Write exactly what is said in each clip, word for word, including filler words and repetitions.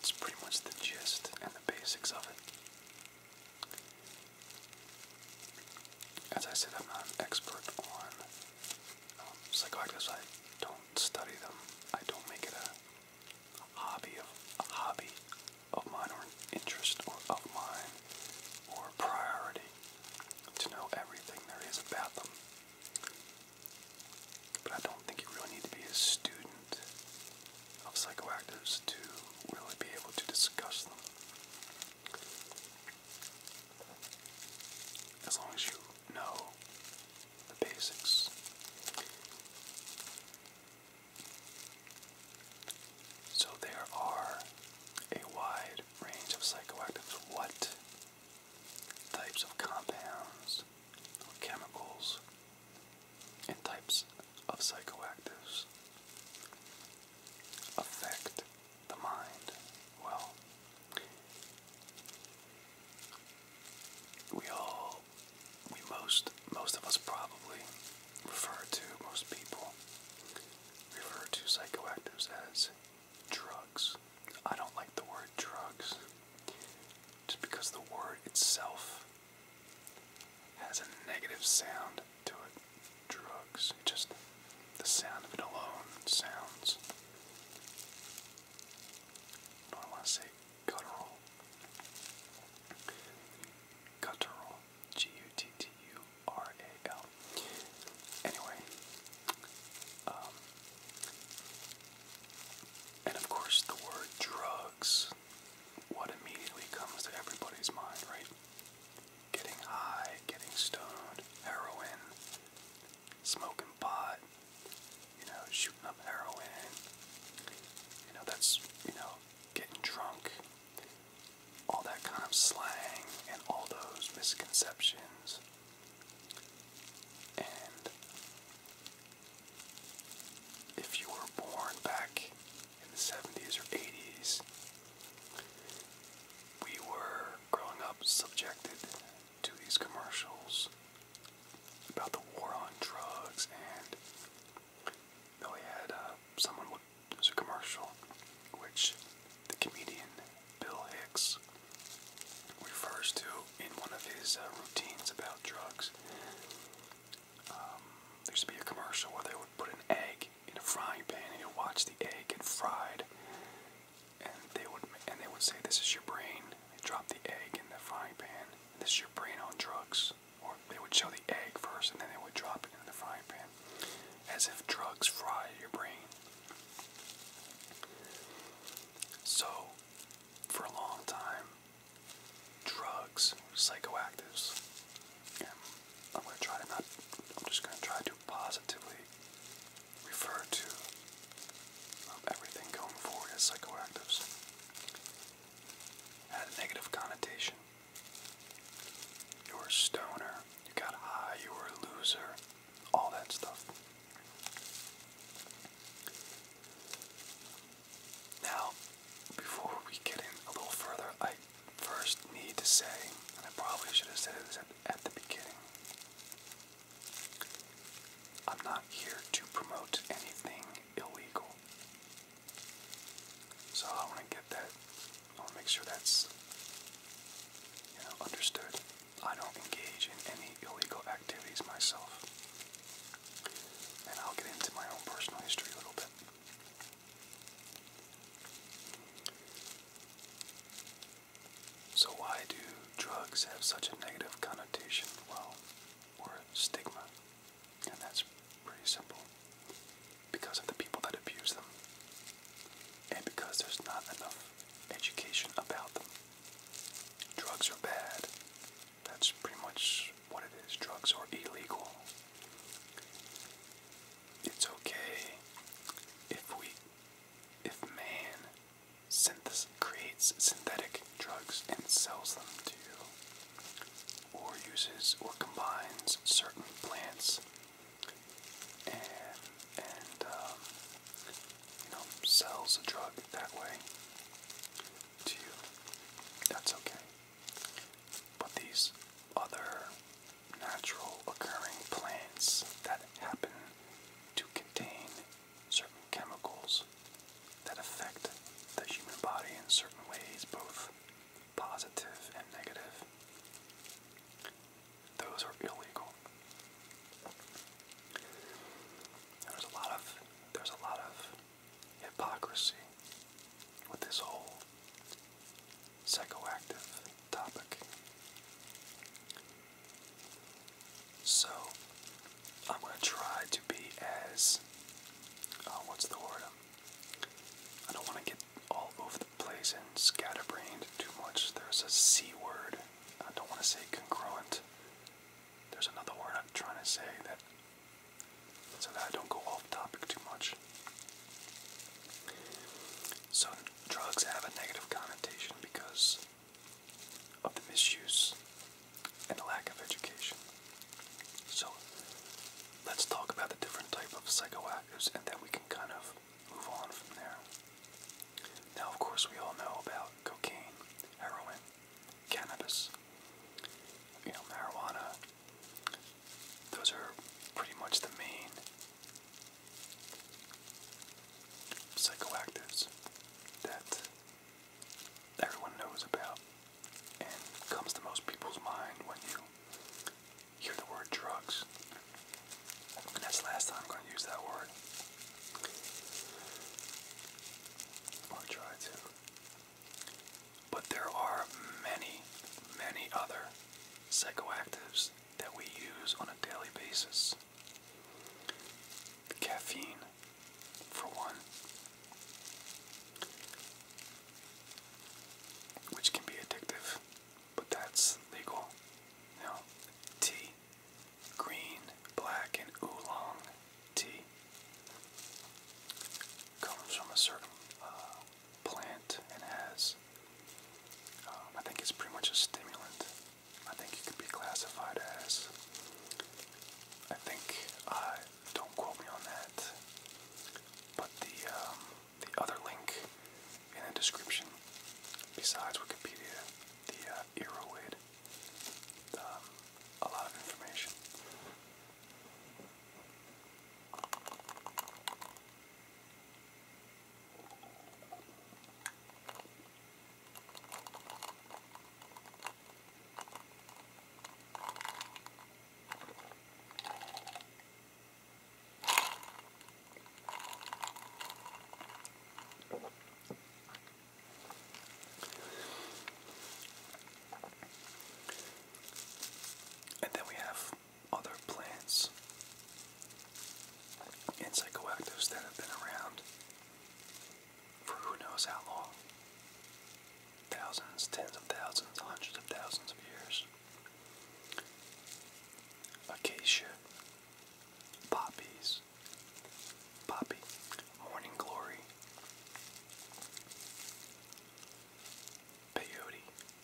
that's pretty much the gist and the basics of it. As I said, I'm not an expert on um, psychoactives. I don't study them. I don't make it a, a hobby of a hobby of mine, or an interest or of mine, or a priority to know everything there is about them. But I don't think you really need to be a student of psychoactives to really be able to discuss them. As long as you know the basics. So there are a wide range of psychoactives. What types of compounds, or chemicals, and types of psychoactives affect the mind? Well, we all, we most, most of us probably refer to, most people refer to psychoactives as drugs. I don't like the word drugs, just because the word itself has a negative sound to it. Drugs. Just the sound of it alone sounds, I don't want to say guttural. Guttural. G U T T U R A L. Anyway, um, and of course the word drugs, what immediately comes to everybody's mind, right? Getting high, getting stoned, heroin, smoking pot, you know, shooting up heroin, you know, that's, you know, getting drunk, all that kind of slang, and all those misconceptions. And if you were born back in the seventies or eighties, we were growing up subjected to these commercials about the war on drugs, and Billy had uh, someone, would, there was a commercial which the comedian Bill Hicks refers to in one of his uh, routines about drugs. Um, there used to be a commercial where they would put an egg in a frying pan, and you'd watch the egg get fried, and they would and they would say, "This is your brain." They drop the egg in the frying pan. "This is your brain on drugs." Or they would show the egg first, and then they would drop it in the frying pan, as if drugs fry your brain. So, for a long time, drugs, psychoactives, and I'm going to try to not, I'm just going to try to positively refer to um, everything going forward as psychoactives, had a negative connotation. You were a stoner, you got high, you were a loser, all that stuff. Now, before we get in a little further, I first need to say, and I probably should have said this at, at the beginning, I'm not here to promote anything illegal. So I want to get that, I want to make sure that's, you know, understood. I don't engage in any illegal activities myself. And I'll get into my own personal history a little bit. So why do drugs have such a negative connotation? Well, or stigma. And that's pretty simple. Because of the people that abuse them. And because there's not enough education about them. Drugs are bad. That's pretty much what it is. Drugs are illegal. It's okay if we, if man synthesis creates synthetic drugs and sells them to you, or uses or combines certain plants and and um, you know, sells a drug that way to you. That's okay. But these other natural occurring plants that happen to contain certain chemicals that affect the human body in certain controversy with this whole psychoactive topic. So, I'm going to try to be as, uh, what's the word? I don't want to get all over the place and scatterbrained too much. There's a C word. I don't want to say congruent. There's another word I'm trying to say that, so that I don't go off topic too much. So, drugs have a negative connotation because of the misuse and the lack of education. So, let's talk about the different type of psychoactives, and then we can kind of move on from there. Now, of course, we all know about cocaine, heroin, cannabis, you know, marijuana. Those are pretty much the main psychoactives that everyone knows about and comes to most people's mind when you hear the word drugs. And that's the last time I'm going to use that word. Or try to. But there are many, many other psychoactives that we use on a daily basis. Caffeine, for one, which can be addictive, but that's legal. You know, tea, green, black, and oolong tea comes from a certain uh, plant and has, um, I think it's pretty much a stimulant. I think it could be classified as, I think, uh, don't quote me on that, but the, um, the other link in the description, besides Wikipedia, the uh, Eero with um, a lot of information. And then we have other plants and psychoactives that have been around for who knows how long. Thousands, tens of thousands, hundreds of thousands of years. Acacia, poppies, poppy, morning glory, peyote,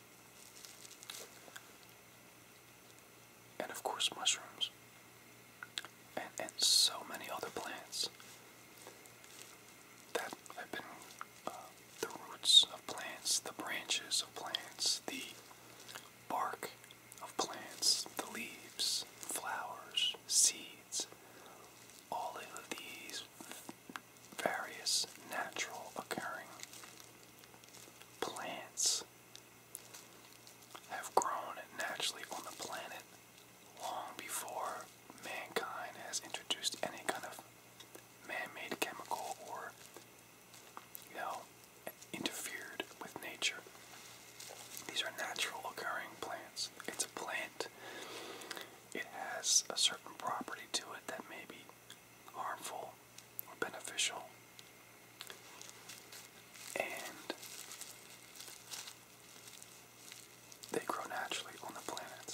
and of course mushrooms, and, and so many other plants that have been uh, the roots of plants, the branches of plants, the bark of plants, the leaves, flowers, seeds, all of these various natural occurring plants have grown naturally on the planet long before mankind has introduced any kind of man-made chemical or, you know, interfered with nature. These are natural occurring plants. It's a plant. It has a certain property to it that may be harmful or beneficial. And they grow naturally on the planet.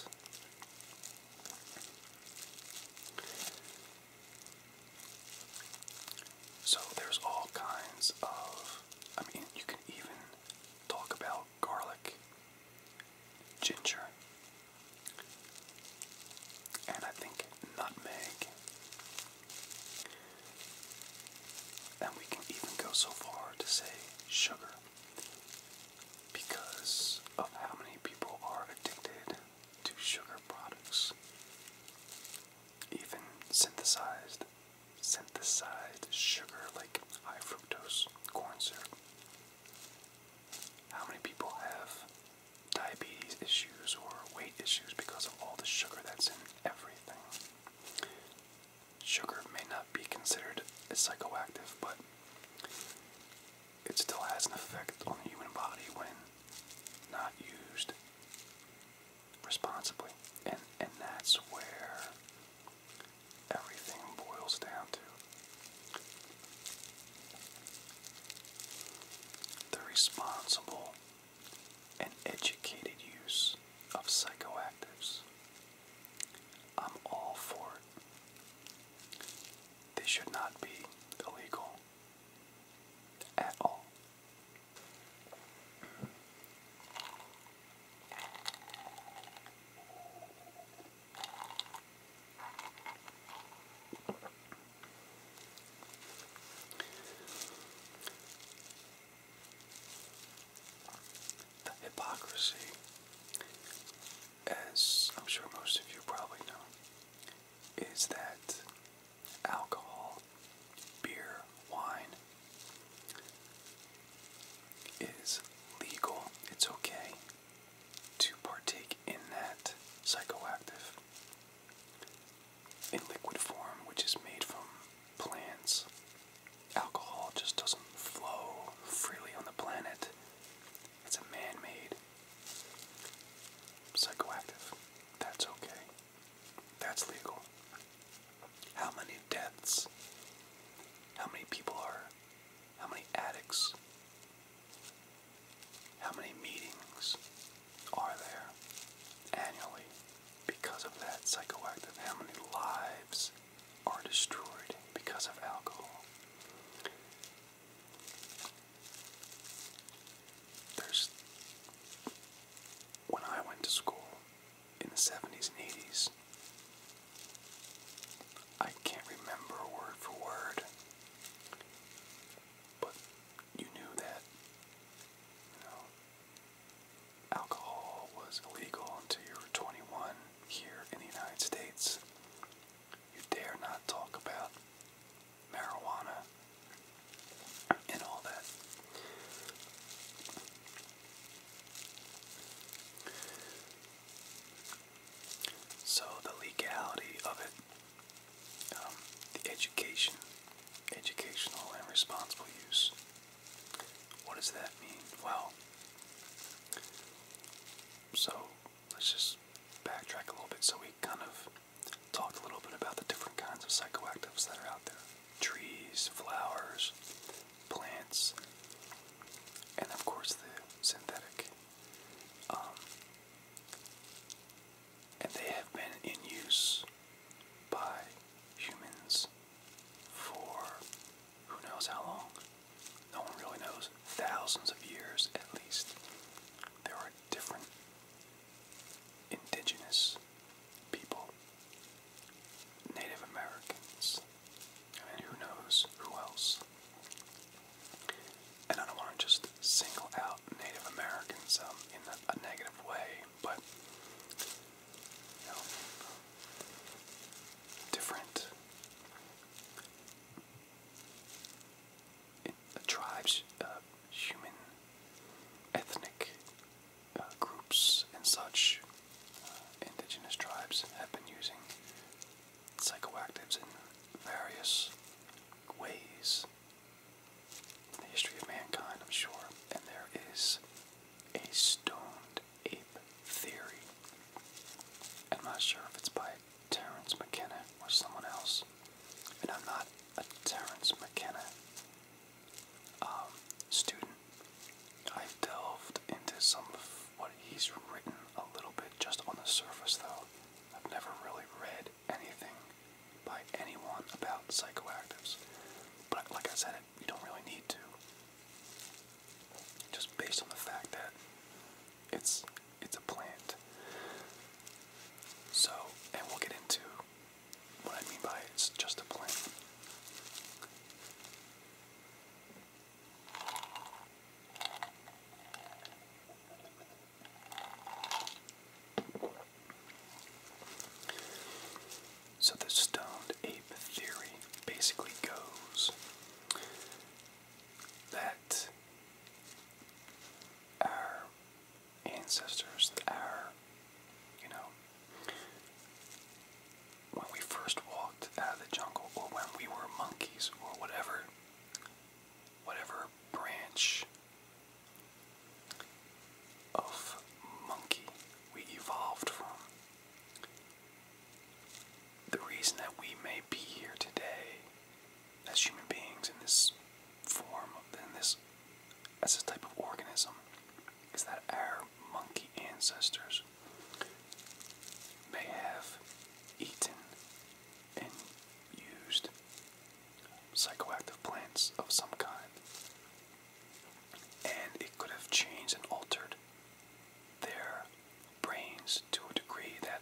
So there's all kinds of, I mean, you can even talk about garlic, ginger, and I think nutmeg. And we can even go so far to say sugar, because of how many people are addicted to sugar products. Even synthesized, synthesized sugar like high fructose corn syrup. How many people have diabetes issues or weight issues because of all the sugar that's in everything? Sugar may not be considered as psychoactive, but responsible and educated use of psychoactives. I'm all for it. They should not be illegal at all. The hypocrisy, as I'm sure most of you probably know, is that alcohol, beer, wine is legal. It's okay to partake in that psychoactive in liquid form, which is made from plants. Alcohol just doesn't flow freely on the planet. It's a man-made psychoactive. That's okay. That's legal. How many deaths? How many people are? How many addicts? How many meetings are there annually because of that psychoactive? How many lives are destroyed because of alcohol? There's, when I went to school in the seventies and eighties, I can't remember word for word, but you knew that, you know, alcohol was illegal until you were twenty-one here in the United States. You dare not talk about marijuana and all that. So the legality of it, um, the education, educational and responsible use. What does that mean? Well, so let's just backtrack a little bit. So we kind of talked a little bit about the different kinds of psychoactives that are out there. Trees, flowers, plants, and of course the synthetic. Um, and they have been in use by humans for who knows how long. No one really knows. Thousands of years at least. There are different indigenous people, Native Americans, I mean, who knows who else. And I don't want to just single out Native Americans um, in a, a negative way, but you know, different uh, tribes, uh, human, ethnic uh, groups and such, uh, indigenous tribes have been using psychoactives in various ways in the history of mankind, I'm sure. And there is a stoned ape theory. I'm not sure if it's by Terence McKenna or someone else. And I'm not a Terence McKenna um, student. I've delved into some of what he's written a little bit, just on the surface though. I've never really read anything by anyone about psychoactives. But like I said, you don't really need to. Just based on the fact that it's it's a plant. So, and we'll get into what I mean by it's just a plant. So the stoned ape theory basically goes that our ancestors, our, you know, when we first walked out of the jungle, or when we were monkeys, or whatever, whatever branch of monkey we evolved from, the reason that we may be here today as human beings in this form, in this, as this type of organism, is that our monkey ancestors may have eaten and used psychoactive plants of some kind, and it could have changed and altered their brains to a degree that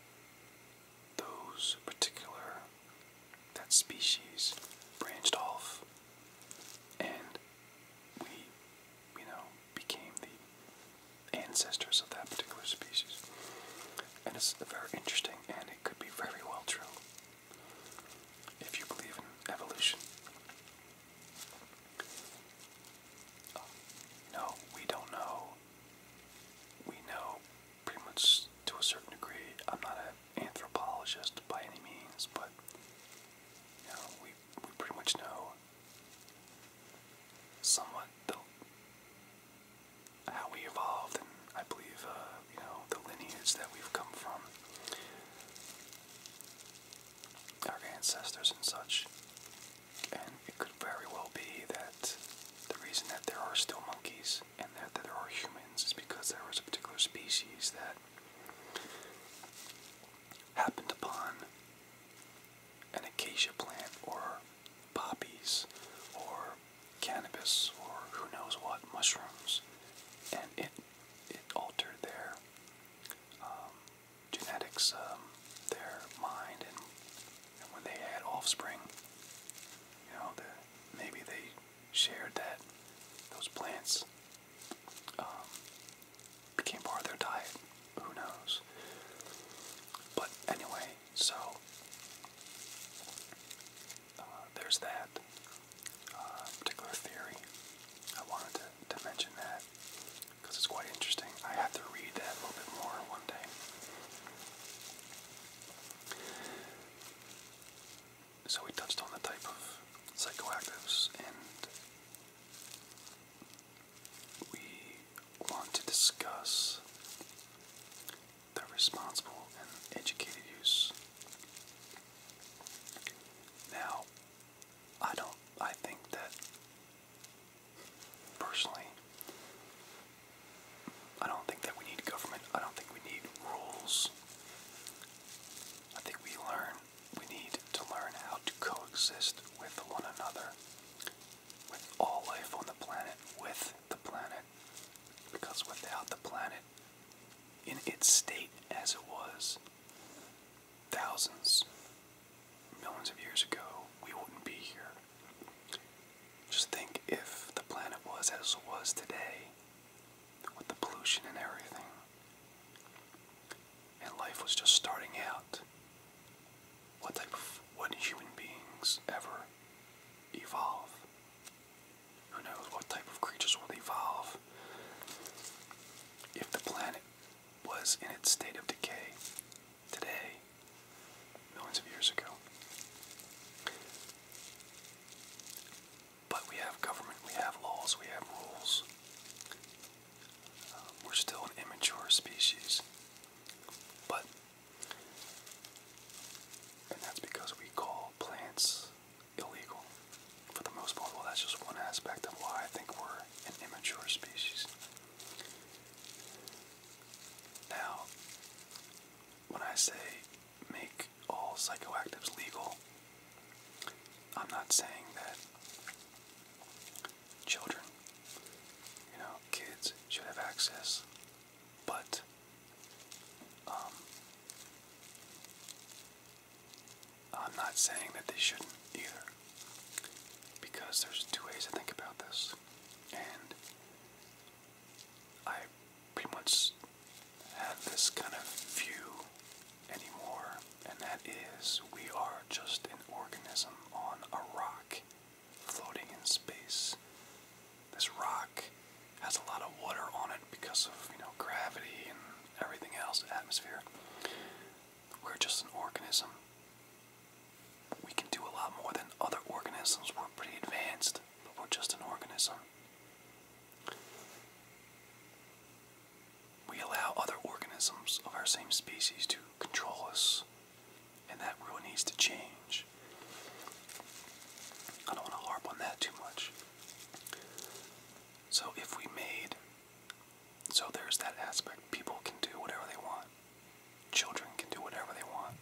those particular, that species branched off, and we, you know, became the ancestors of that particular species. And it's very interesting, and it could be very well true if you believe in evolution. Uh, no, we don't know. We know pretty much to a certain degree. I'm not an anthropologist by any means, but you know, we we pretty much know somewhat the, how we evolved, and I believe uh, you know, the lineage that we've come from, our ancestors and such. And it could very well be that the reason that there are still monkeys and that, that there are humans is because there was a particular species that happened upon an acacia plant or poppies or cannabis or who knows what, mushrooms, and it it altered their um, genetics, um, their mind, and, and when they had offspring, you know, the, maybe they shared that those plants um, became part of their diet. Who knows? But anyway, so uh, there's that uh, particular theory. I wanted to, to mention that because it's quite interesting. I have to read that a little bit more one day. So we touched on the type of psychoactives, and we want to discuss the responsible and educated use. Now, I don't, I think that, personally, I don't think that we need government. I don't think we need rules. I think we learn, we need to learn how to coexist with one another, with all life on the planet, with the planet, because without the planet, in its state as it was thousands, millions of years ago, we wouldn't be here. Just think if the planet was as it was today, with the pollution and everything, and life was just starting out, what type of, would human beings ever evolve? Who knows what type of creatures will evolve if the planet was in its state of decay today, millions of years ago. But we have government, we have laws, we have rules. Uh, we're still an immature species. But, and that's because we call plants illegal for the most part. Well, that's just one aspect of why I think we're an immature species. Now, when I say make all psychoactives legal, I'm not saying that children, you know, kids should have access, but um, I'm not saying that they shouldn't either, because there's two ways to think about this, and I pretty much have this kind of view anymore, and that is we are just an organism on a rock floating in space. This rock has a lot of water on it because of, you know, gravity and everything else, atmosphere. We're just an organism. We can do a lot more than other organisms. We're pretty advanced, but we're just an organism. We allow other organisms of our same species to control us, and that really needs to change. I don't want to harp on that too much. So if we made So there's that aspect. People can do whatever they want. Children can do whatever they want.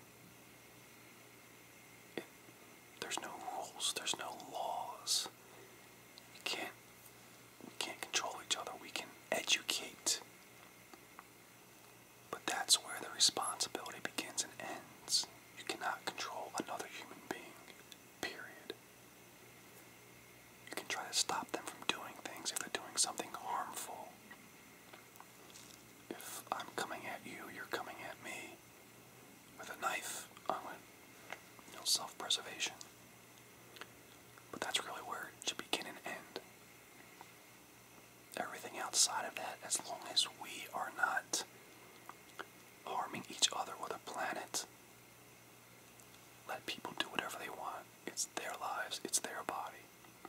It, there's no rules. There's no laws. You can't, we can't control each other. We can educate. But that's where the responsibility begins and ends. You cannot control another human being. Period. You can try to stop them from doing things if they're doing something harmful. If I'm coming at you, you're coming at me with a knife, I'm a, you know, self-preservation. But that's really where it should begin and end. Everything outside of that, as long as we are not harming each other or the planet, let people do whatever they want. It's their lives, it's their body.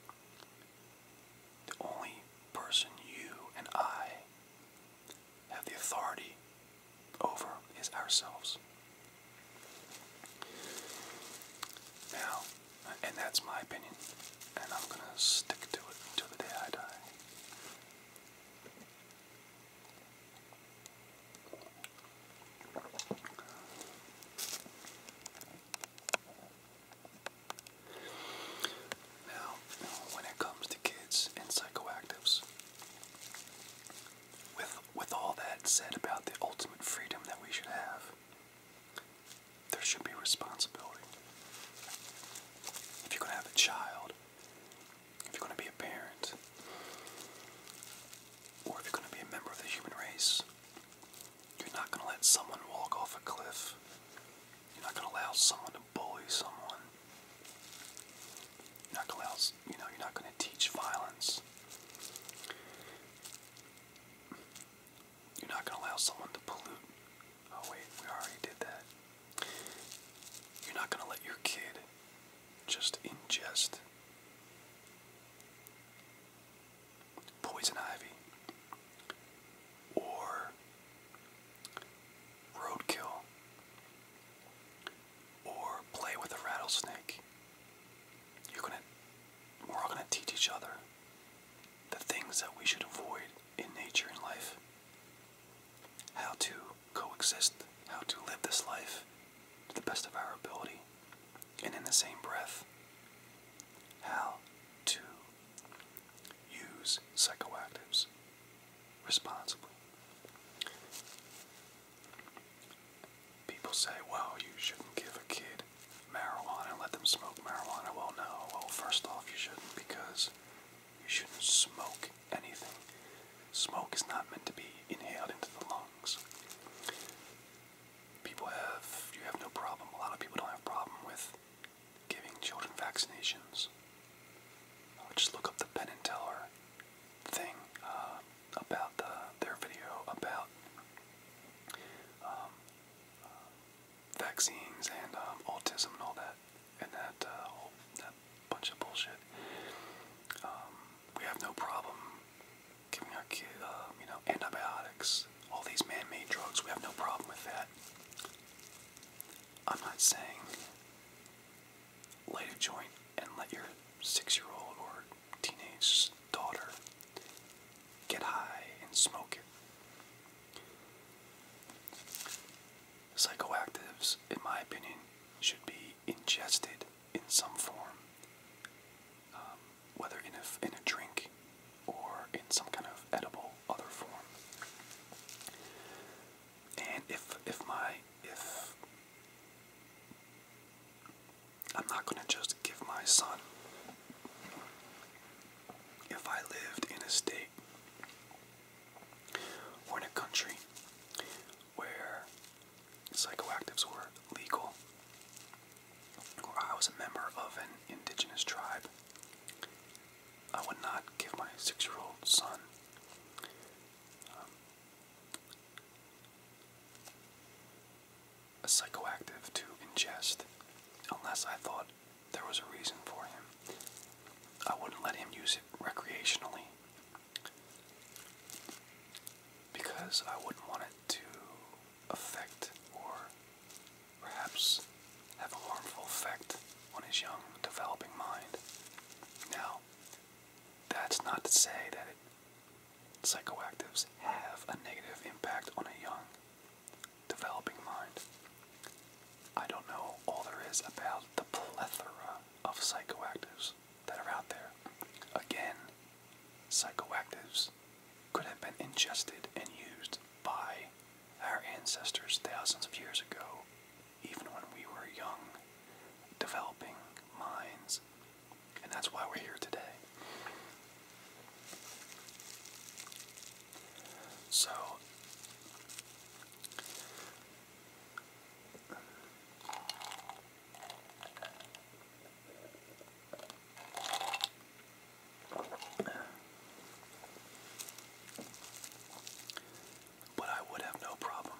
The only person you and I have the authority over is ourselves. Now, and that's my opinion, and I'm gonna stick to it until the day I die. Now, when it comes to kids and psychoactives, with with all that said about the ultimate freedom that we should have, there should be responsibility. If you're going to have a child, if you're going to be a parent, or if you're going to be a member of the human race, you're not going to let someone walk off a cliff. You're not going to allow someone to bully someone. You're not going to allow, you know, you're not going to teach violence. You're not going to allow someone to pollute. Oh wait, we already did that. You're not going to let your kid just ingest poison ivy or roadkill or play with a rattlesnake. You're gonna, we're all gonna teach each other the things that we should avoid in nature and life. How to coexist, how to live this life to the best of our ability, and in the same breath, how to use psychoactives responsibly. People say, well, you shouldn't give a kid marijuana and let them smoke marijuana. Well, no. Well, first off, you shouldn't, because you shouldn't smoke anything. Smoke is not meant to be inhaled into the lungs. People have, you have no problem, a lot of people don't have a problem with giving children vaccinations. Uh, just look up the Penn and Teller thing uh, about the, their video about um, uh, vaccines and um, autism and all that, and that, uh, whole, that bunch of bullshit. Um, we have no problem giving our kid, uh, you know, antibiotics, all these man-made drugs. We have no problem with that. I'm not saying light a joint and let your six-year-old or teenage daughter get high and smoke it. Psychoactives, in my opinion, should be ingested in some form, um, whether in a, in a drink or in some kind of edible other form. And if if my if I'm not going to just give my son, if I lived in a state or in a country where psychoactives were legal, or I was a member of an indigenous tribe, I would not give my six-year-old son um, a psychoactive to ingest unless I thought there was a reason for him. I wouldn't let him use it recreationally because I wouldn't want it to affect or perhaps have a harmful effect on his young, developing mind. Now, that's not to say that it, psychoactives have a is about the plethora of psychoactives that are out there. Again, psychoactives could have been ingested and used by our ancestors thousands of years ago, even when we were young, developing minds, and that's why we're here today. So, but I would have no problem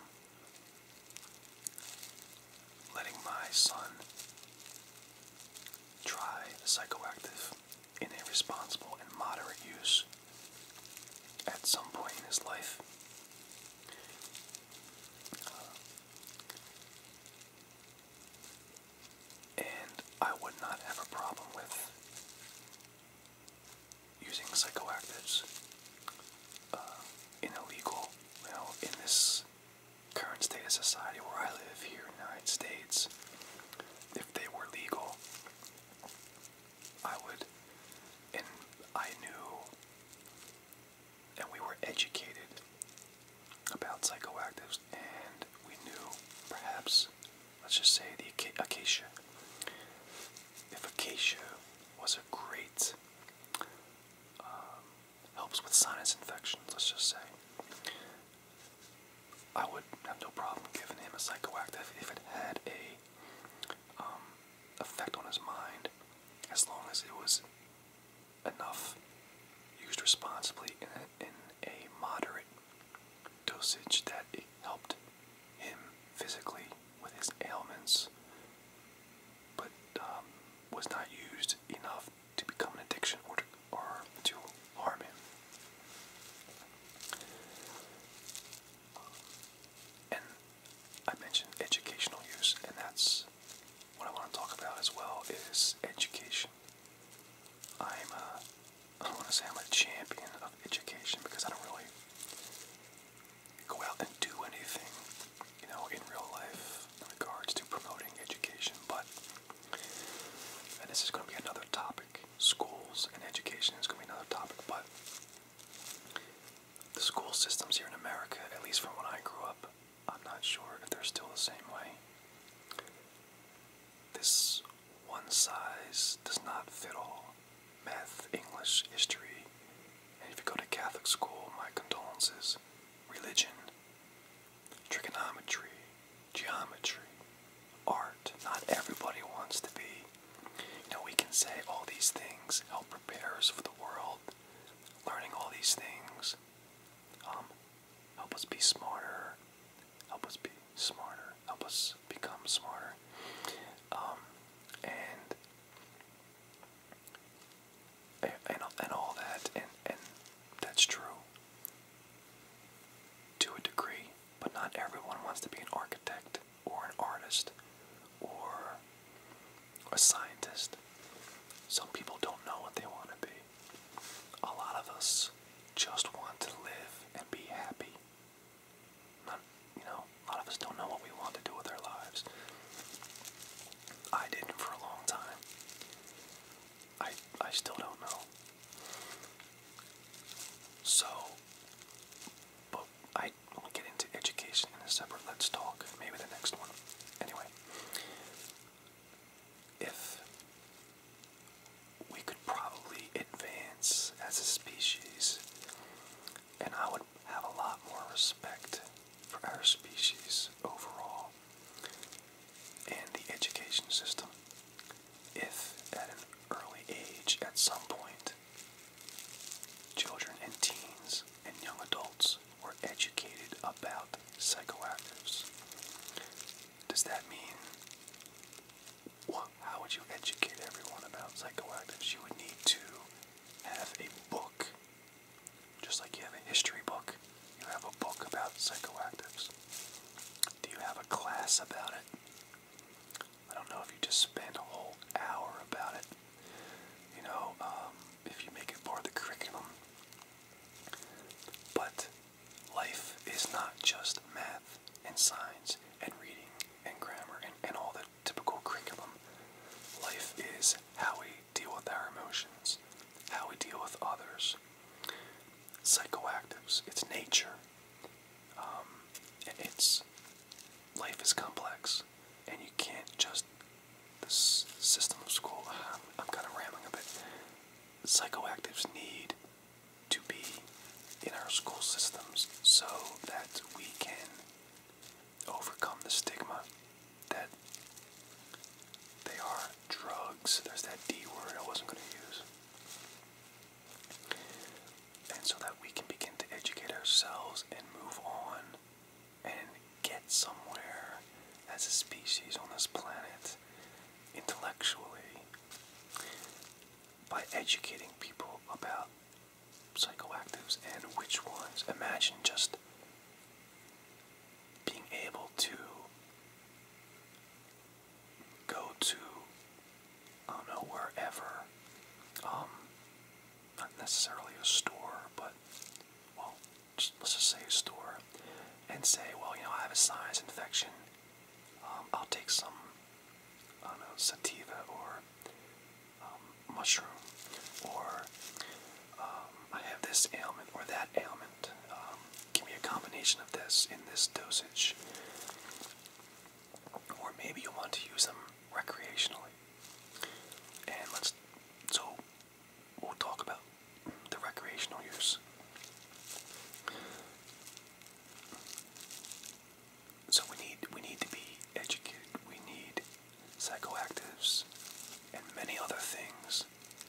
letting my son try a psychoactive in a responsible and moderate use at some point in his life. Uh, and I would not have a problem with using psychoactives uh, in a legal, you know, in this current state of society where I live here in the United States. If they were legal, I would, and I knew, and we were educated about psychoactives, and we knew, perhaps, let's just say the acacia. If acacia was a great, um, helps with sinus infections, let's just say, I would have no problem giving him a psychoactive if it had a um, effect on his mind, as long as it was enough, used responsibly in a, in a moderate dosage that it helped him physically with his ailments, but um, was not used enough to become an addiction or to, or to harm him. And I mentioned educational use, and that's what I want to talk about as well, is education. I'm a, I don't want to say I'm a champion of education, because I don't really go out and do anything, you know, in real life in regards to promoting education, but, and this is going to be another topic, schools and education is going to be another topic, but the school systems here in America, at least from when I grew up, I'm not sure if they're still the same way. This one size does not fit all. Math, English, history, and if you go to Catholic school, my condolences. Religion, trigonometry, geometry, art. Not everybody wants to be. You know, we can say all these things help prepare us for the world. Learning all these things um, help us be smarter, help us be smarter, help us become smarter. Um, and, and and all that, and, and that's true to a degree, but not everyone wants to be an architect or an artist or a scientist. Some people don't know what they want to be. A lot of us just want to live and be happy. Not, you know, a lot of us don't know what we want to do with our lives. I didn't for a long time. I I still don't know. So, but I will get into education in a separate Let's Talk, maybe the next one. Anyway, if we could probably advance as a species, and I would have a lot more respect for our species overall and the education system if at an early age, at some point, children and teens and young adults were educated about psychoactives. Does that mean, well, how would you educate everyone about psychoactives? You would need to have a book, just like you have a history book. You have a book about psychoactives. Do you have a class about it? I don't know if you just spend a whole hour about it. You know, um, if you make it part of the curriculum. But life is not just math and science and reading and grammar and, and all the typical curriculum psychoactives. It's nature. Um, it's life is complex, and you can't just this system of school. I'm, I'm kind of rambling a bit. Psychoactives need to be in our school systems so that we can overcome the stigma that they are drugs. There's that D word I wasn't going to use. And so that we can begin to educate ourselves and move on and get somewhere as a species on this planet intellectually by educating people about psychoactives and which ones. Imagine just being able to go to, I don't know, wherever, um, not necessarily a store, but, well, just, let's just say a store, and say, well, you know, I have a sinus infection, um, I'll take some, I don't know, sativa or um, mushroom, or um, I have this ailment or that ailment, um, give me a combination of this in this dosage, or maybe you want to use them recreationally. And let's, so we'll talk about the recreational use. So we need we need to be educated. We need psychoactives and many other things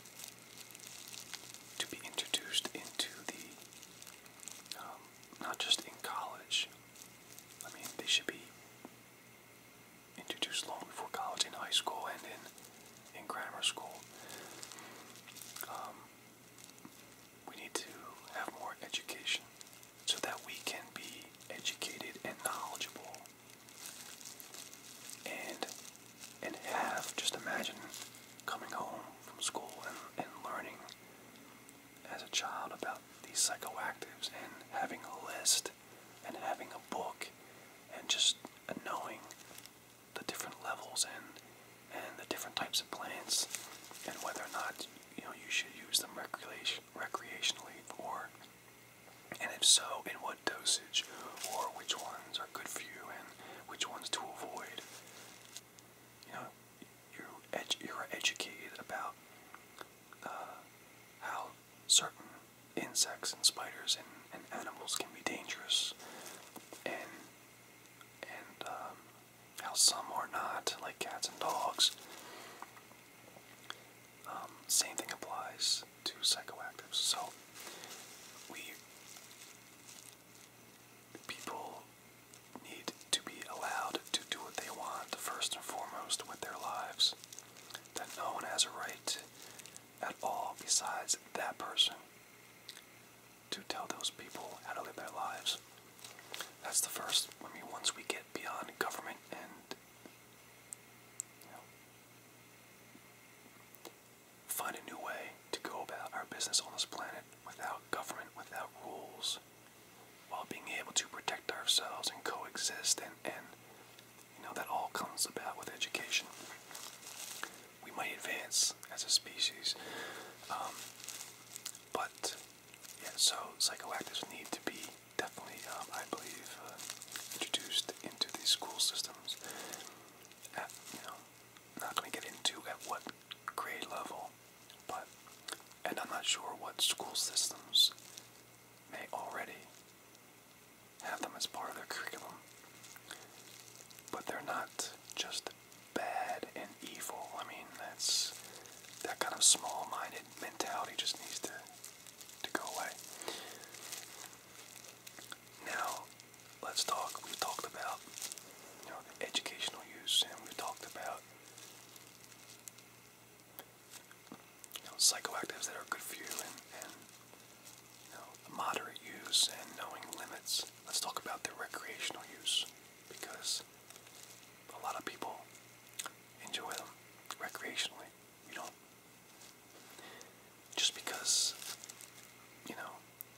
to be introduced into the um, not just in college. I mean, they should be introduced long before college, in high school and in in grammar school. Um, we need to have more education so that we can be educated and knowledgeable, and and have, just imagine coming home from school and, and learning as a child about these psychoactives and having a list and having a book and just knowing the different levels and and the different types of plants and whether or not, you know, you should use them recreation, recreationally, or, and if so, in what dosage, or which ones are good for you and which ones to avoid. You know, you edu you're educated about uh, how certain insects and spiders and, and animals can be dangerous, and and um, how some are not, like cats and dogs. Um, same thing applies to psychoactives. So we people need to be allowed to do what they want first and foremost with their lives. That no one has a right at all besides that person to tell those people how to live their lives. That's the first. I mean, once we get beyond government and, you know, find a new way to go about our business on this planet without government, without rules, while being able to protect ourselves and coexist, and, and you know, that all comes about with education. We might advance as a species, um, but yeah, so psychoactives need to be definitely, um, I believe, uh, introduced into these school systems. At, you know, not going to get into at what grade level, but, and I'm not sure what school systems may already have them as part of their curriculum, but they're not just bad and evil. I mean, that's, that kind of small-minded mentality just needs to to go away. Now, let's talk. We've talked about, you know, the educational use, and we've talked about, you know, psychoactives that are good for you, and, and you know, moderate use and knowing limits. Let's talk about the recreational use, because a lot of people enjoy them recreationally. You don't, just because, you know,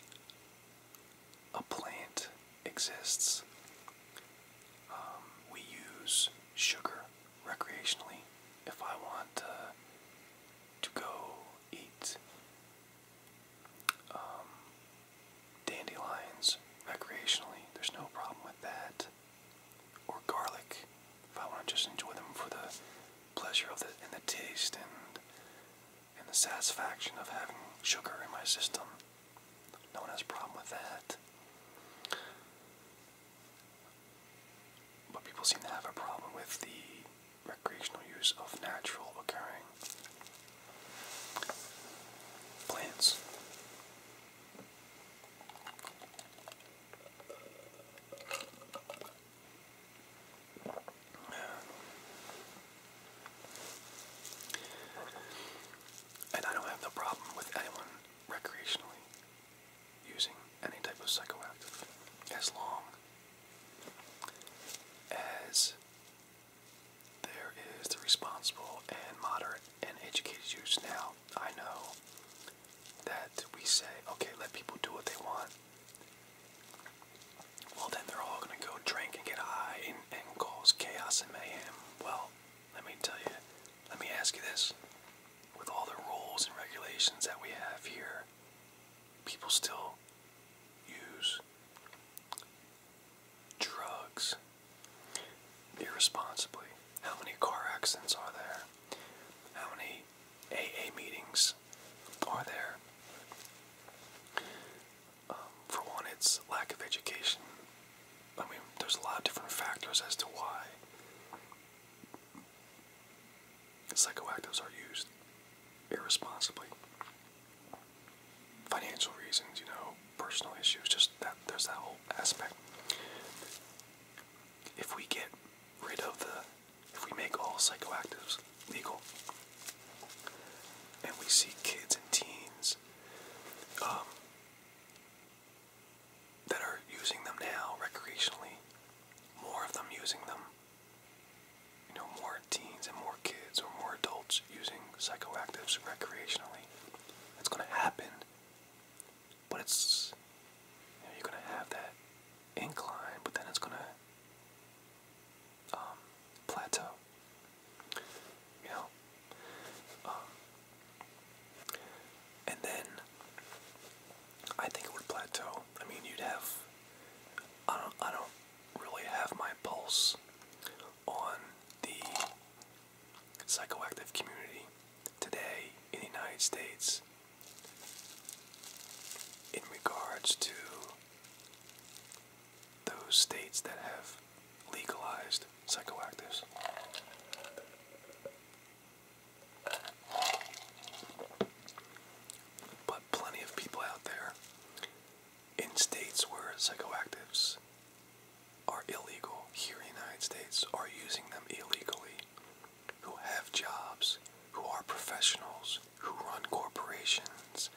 a plant exists, um, we use sugar recreationally. If I want uh, to go eat um, dandelion use of natural occurring plants. And I don't have no problem with anyone recreationally using any type of psychoactive, as long as there is the responsible and moderate and educated use. Now, I know that we say, okay, let people do what they want. Well, then they're all going to go drink and get high and, and cause chaos and mayhem. Well, let me tell you, let me ask you this. With all the rules and regulations that we have here, people still use drugs irresponsibly. How many car accidents are there? How many A A meetings are there? Um, for one, it's lack of education. I mean, there's a lot of different factors as to why psychoactives are used irresponsibly. Financial reasons, you know, personal issues, just that, there's that whole aspect. If we get rid of the, if we make all psychoactives legal, and we see kids and teens um, that are using them now recreationally, more of them using them, you know, more teens and more kids or more adults using psychoactives recreationally, it's going to happen, but it's, you know, you're going to have that incline, but then it's going to um, plateau, you know, um, and then I think it would plateau. I mean, you'd have, I don't, I don't really have my pulse on the psychoactive community today in the United States in regards to those states that have legalized psychoactives. But plenty of people out there in states where psychoactives are illegal here in the United States are using them illegally, who have jobs, who are professionals, who run corporations,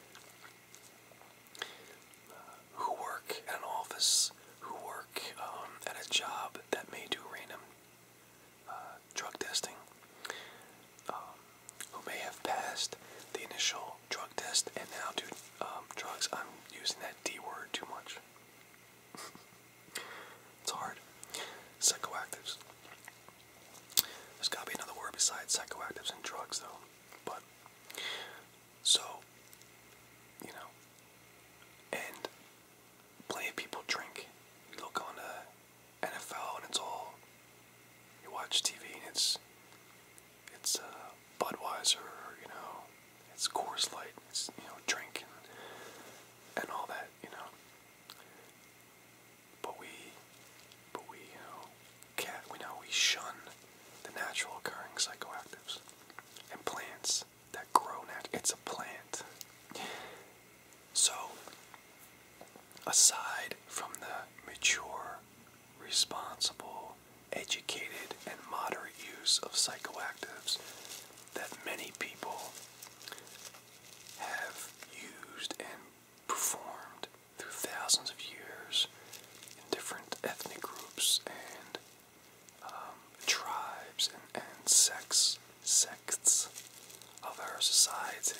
uh, who work at an office, who work um, at a job that may do random uh, drug testing, um, who may have passed the initial drug test and now do um, drugs. I'm using that D word too much. It's hard. Psychoactives. There's got to be another word besides psychoactives and drugs, though. But, so, you know, and plenty of people drink. You look on the N F L and it's all, you watch T V and it's, it's uh, Budweiser, you know, it's Coors Light, it's, you know, drink and, and all that, you know. But we, but we, you know, cat, we know we shun the natural occurring psychoactives and plants that grow nat- it's a plant. So, aside from the mature, responsible, educated, and moderate use of psychoactives that many people have used and performed through thousands of years in different ethnic groups and um, tribes and, and sects, sects of our society,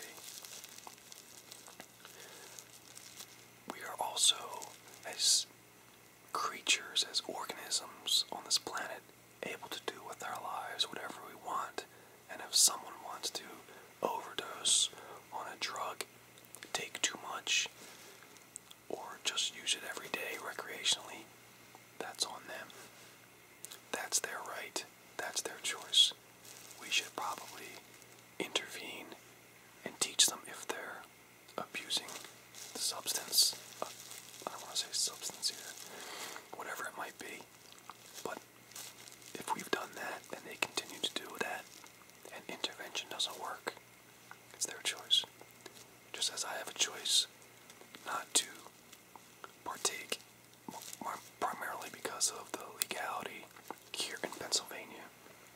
we are also, as creatures, as organisms on this planet, able to do with our lives whatever we want. And if someone wants to overdose on a drug, take too much, or just use it every day recreationally, that's on them. That's their right. That's their choice. We should probably intervene and teach them if they're abusing the substance. Uh, I don't want to say substance either. Whatever it might be. But if we've done that and they continue to do that and intervention doesn't work, it's their choice. Just as I have a choice not to partake, primarily because of the legality here in Pennsylvania.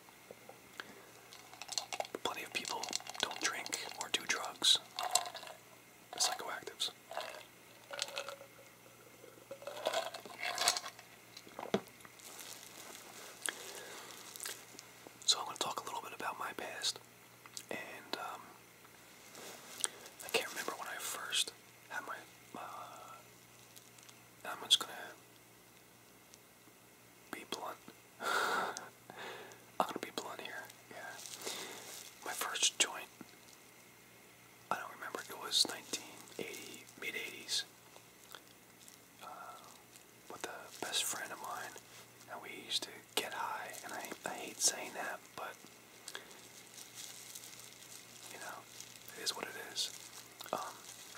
But plenty of people don't drink or do drugs. Psychoactives. So I'm going to talk a little bit about my past, and um, I can't remember when I first had my, uh, I'm just going to be blunt. I'm going to be blunt here, yeah. My first joint, I don't remember, it was nineteen eighty, mid eighties, uh, with a best friend of mine, and we used to get high, and I, I hate saying that, but, you know, it is what it is. Um,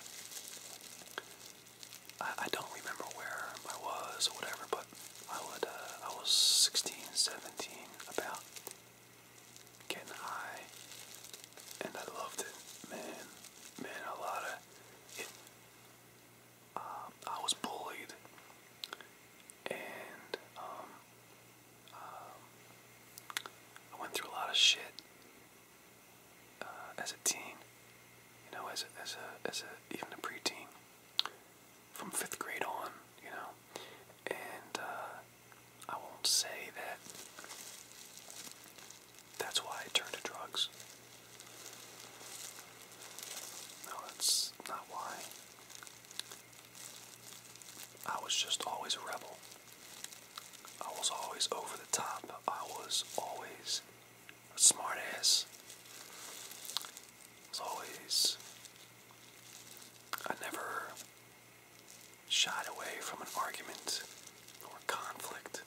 I, I don't remember where I was or whatever, but I would, uh, I was sixteen, seventeen, about, getting high, and I loved it, man, man, a lot of it. Um, I was bullied, and, um, um, I went through a lot of shit, uh, as a teen, you know, as a, as a, as a, even a preteen, from fifth grade on, you know, and, uh, I won't say that that's why I turned to drugs. No, that's not why. I was just always a rebel. I was always over the top. I was always a smart ass. I was always... I never shied away from an argument or conflict.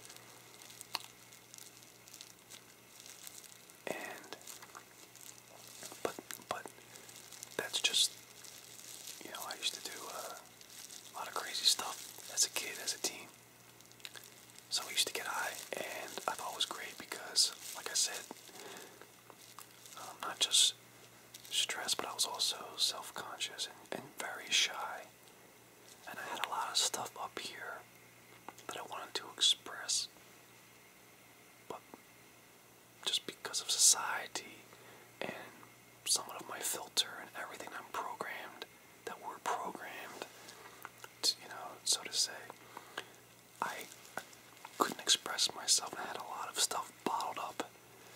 And, but, but, that's just, you know, I used to do uh, a lot of crazy stuff as a kid, as a teen. So I used to get high, and I thought it was great because, like I said, um, not just stressed, but I was also self-conscious and, and very shy. And I had a lot of stuff up here that I wanted to express, but just because of society and somewhat of my filter and everything I'm programmed, that we're programmed to, you know, so to say, I, I couldn't express myself, and I had a lot of stuff bottled up.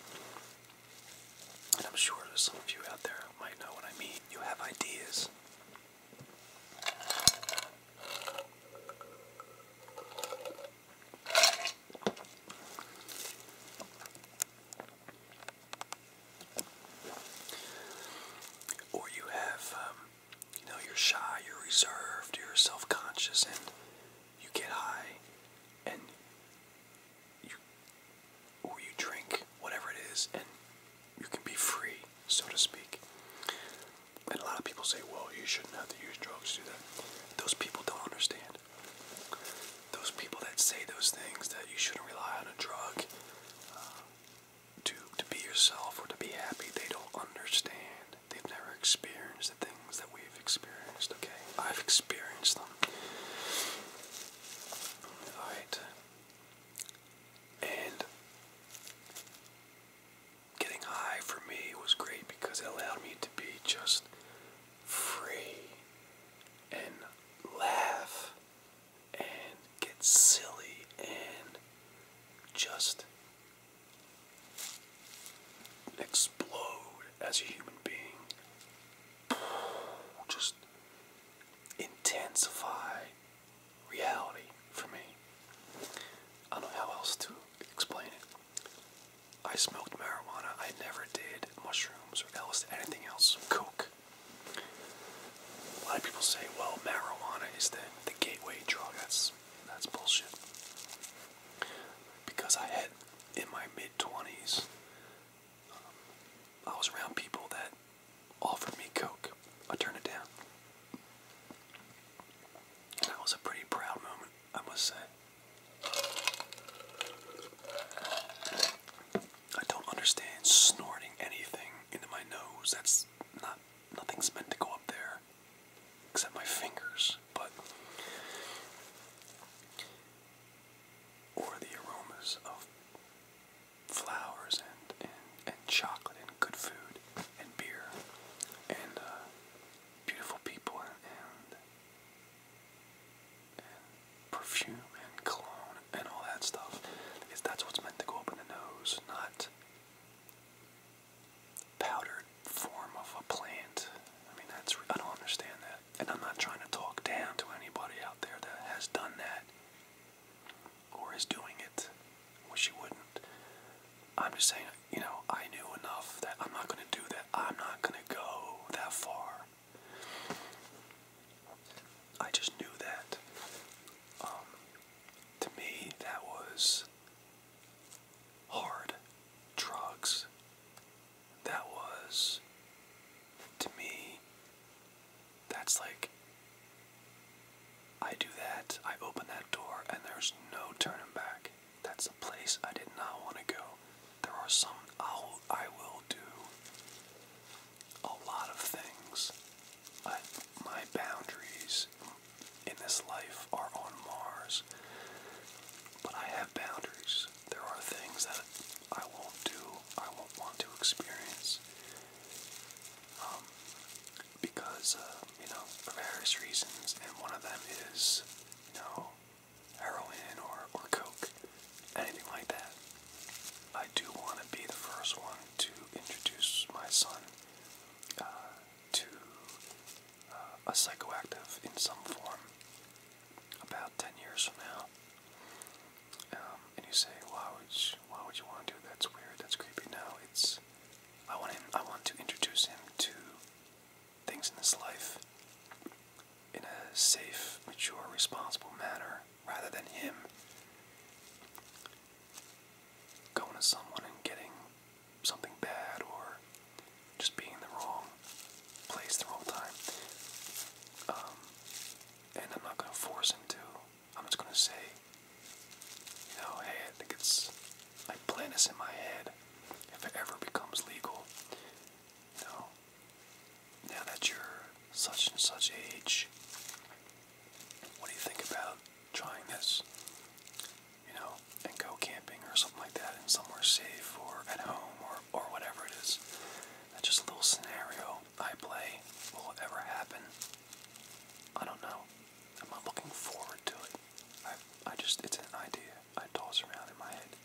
And I'm sure some of you out there might know what I mean. You have ideas. Or you have, um, you know, you're shy, you're reserved, you're self-conscious, and you get high, and you, or you drink, whatever it is, and you can be free, so to speak. And a lot of people say, well, you shouldn't have to use drugs to do that. Those people don't understand. Those people that say those things, that you shouldn't rely on a drug uh, to, to be yourself or to be happy, they don't understand. They've never experienced the things that we've experienced, okay? I've experienced them. Alright. And getting high for me was great because it allowed me to be just free and laugh and get silly and just explode as a human being. Just intensify reality for me. I don't know how else to explain it. I smoked marijuana. I never did mushrooms or L S D, anything else. Coke. A lot of people say, well, marijuana is the, the gateway drug. That's, that's bullshit. Because I had, in my mid-twenties, um, I was around people that offered me Coke. I turned it down. And that was a pretty proud moment, I must say. I do that, I open that door, and there's no turning back. That's a place I did not want to go. There are some, I'll, I will do a lot of things. I, my boundaries in this life are on Mars. But I have boundaries. There are things that I won't do, I won't want to experience. Um, because, uh, you know, for various reasons, and one of them is, you know, heroin or, or coke, anything like that. I do want to be the first one to introduce my son uh, to uh, a psychoactive in some form about ten years from now. Um, and you say, why would you, why would you want to do that? That's weird, that's creepy. No, it's, I want him, I want to introduce him to things in this life in a safe, mature, responsible manner, rather than him going to someone and getting something bad or just being in the wrong place the wrong time. Um, and I'm not going to force him to. I'm just going to say, you know, hey, I think it's, I plan this in my head. If it ever becomes legal, you know, now that you're such and such age, what do you think about trying this? You know, and go camping or something like that in somewhere safe or at home or, or whatever it is. That's just a little scenario I play. Will it ever happen? I don't know. I'm not looking forward to it. I, I just, it's an idea I toss around in my head.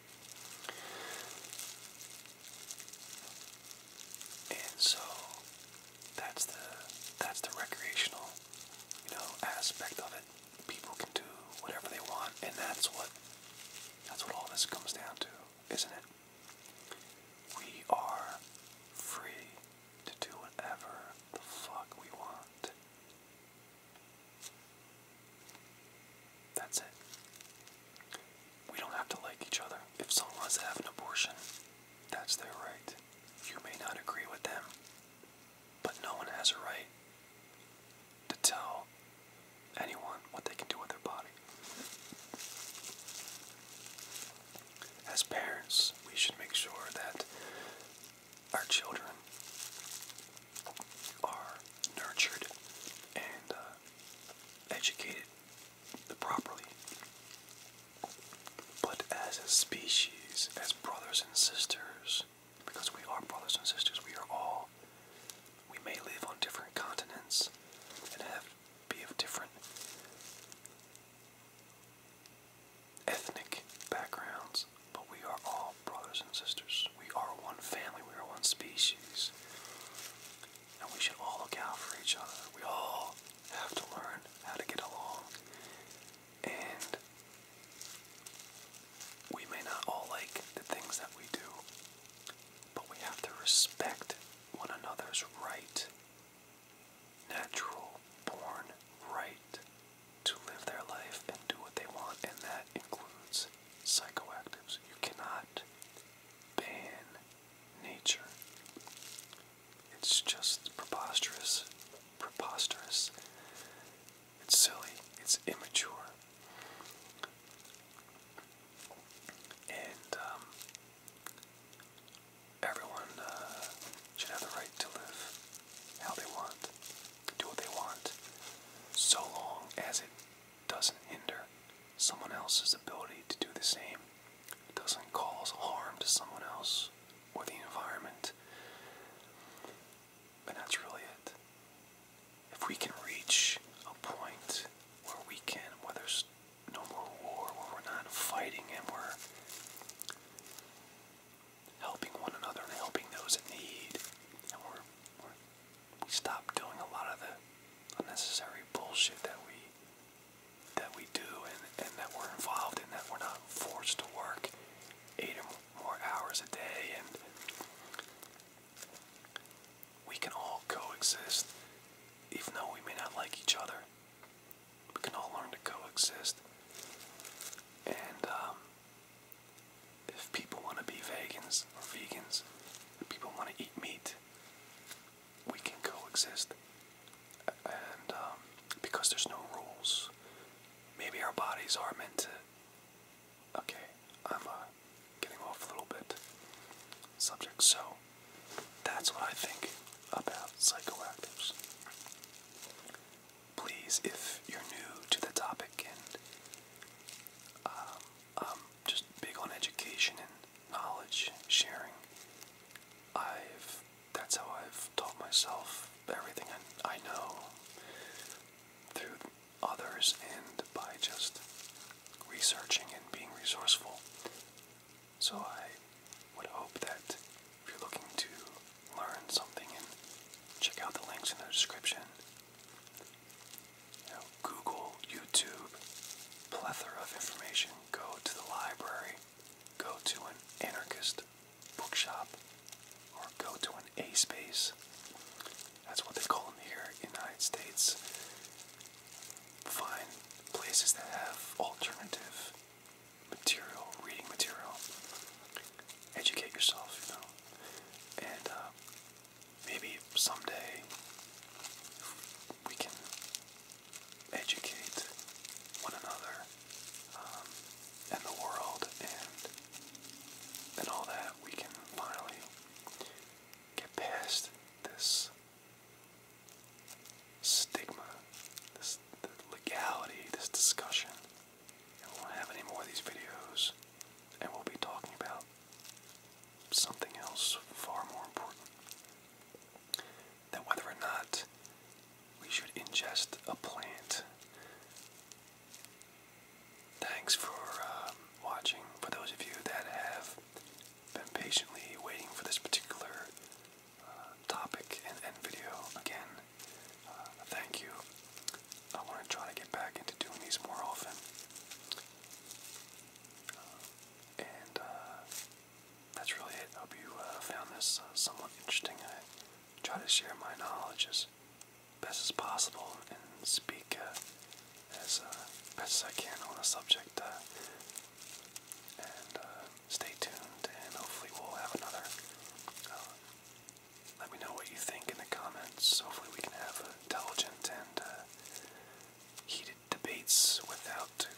And so, that's the, that's the recreational, you know, aspect of it. People can do whatever they want, and that's what, that's what all this comes down to, isn't it? We are free to do whatever the fuck we want. That's it. We don't have to like each other. If someone wants to have an abortion, that's their right. You may not agree with them, but no one has a right to tell anyone what they can do with their body. As parents, we should make sure that our children are nurtured and uh, educated properly. But as a species, as brothers and sisters, because we are brothers and sisters, we are all, we may live on different continents and have be of different ethnic backgrounds, but we are all brothers and sisters. We are one family, we are one species. And we should all look out for each other. We all have to learn how to get along. And we may not all like the things that we do, but we have to respect one another's right, natural, born right to live their life and do what they want, and that includes psychoactives. You cannot ban nature. It's just preposterous. Preposterous. It's silly. It's immature. And um, everyone uh, should have the right to live how they want, do what they want, so long as it doesn't hinder someone else's ability to do the same. It doesn't cause harm to someone else or the environment. And that's really it. If we can reach a point where we can, where there's no more war, where we're not fighting and we're helping one another and helping those in need, and we're, we're we stop doing a lot of the unnecessary bullshit that we that we do and, and that we're involved in, that we're not forced to work eight or more hours a day, and we can all coexist, even though we may not like each other. We can all learn to coexist. And um, if people want to be vegans or vegans, if people want to eat meat, we can coexist. And um, because there's no rules, bodies are meant to. Okay, I'm uh, getting off a little bit subject, so that's what I think about psychoactives. Please, if you're new to the topic, and um, I'm just big on education and knowledge sharing, I've that's how I've taught myself everything I, I know through others and by just researching and being resourceful. So I would hope that if you're looking to learn something, and check out the links in the description. You know, Google, YouTube, plethora of information. Go to the library, go to an anarchist bookshop, or go to an A space. That's what they call them here in the United States. Find places that have alternative material, reading material. Educate yourself, you know. And uh, maybe someday we can educate one another um, and the world, and and all that. We can finally get past this stigma, this the legality, this discussion, and we won't have any more of these videos, and we'll be talking about something else far more important, than whether or not we should ingest a plant. Thanks for uh, watching. For those of you that have been patiently waiting for this particular uh, topic and, and video, again, uh, thank you. I want to try to get back into doing these more often. Uh, and uh, that's really it. I hope you uh, found this uh, somewhat interesting. I try to share my knowledge as best as possible and speak uh, as uh, best as I can on a subject. Uh, and uh, stay tuned, and hopefully we'll have another. Uh, let me know what you think in the comments. Hopefully we can have intelligent and uh, heated debates without